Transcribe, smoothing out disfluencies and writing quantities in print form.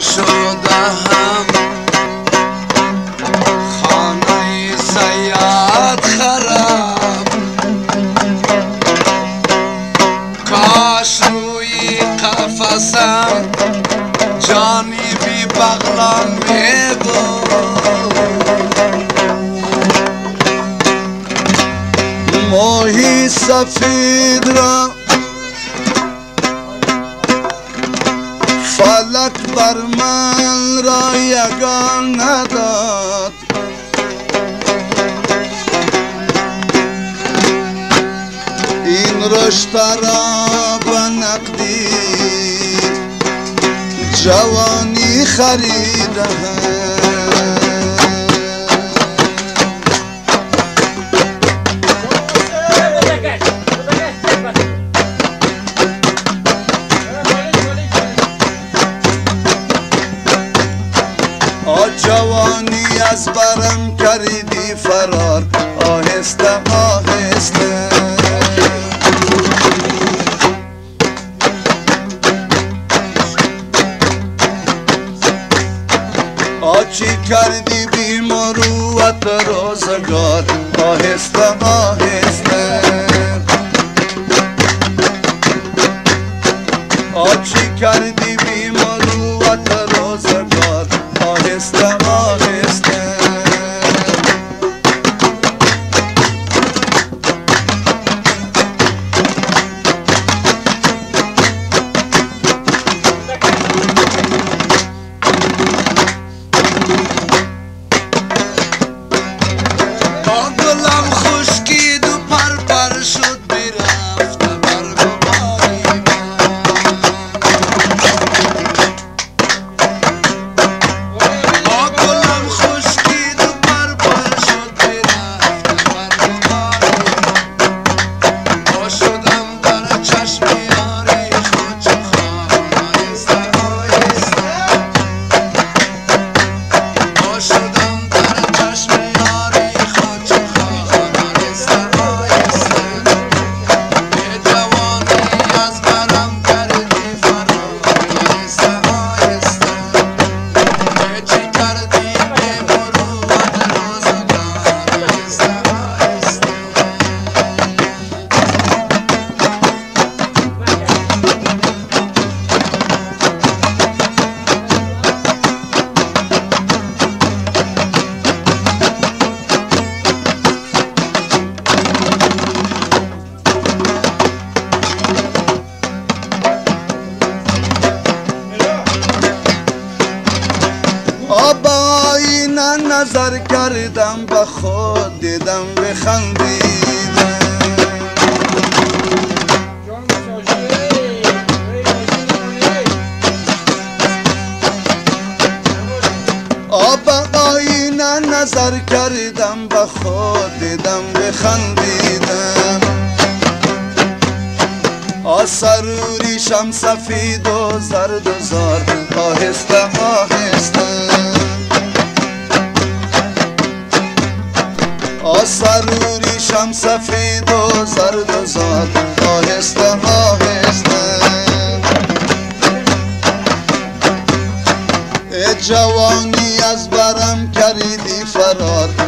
شدم خانه سیاد خراب کاش روی قفسم جانی بی بغلان می بود ماهی سفید را فلک بر من را یگان نداد این رشته را به نقدی جوانی خریدم جوانی از برم کردی فرار آهسته آهسته چی کردی بی مروت روزگار آهسته آهسته چی کردی بی مروت روزگار آهسته آهسته گلم خشکید و پر پر شد برفت برگ و باری گلم خشکید و پر پر شد برفت برگ و باری شدم در چشم یاری خود چه خواهم آهسته آهسته شدم در چشم یاری خود چه خواهم آهسته آهسته به جوانی از برم کردی فرار آهسته آهسته به چی کردی به مروت روزگار آهسته آهسته با آینه نظر کردم به خود دیدم بخندیدم با آینه نظر کردم به خود دیدم بخندیدم سروریشم سفید و زرد و زار آهسته آهسته سروریشم سفید و زرد و زار آهسته آهسته جوانی از برم کردی فرار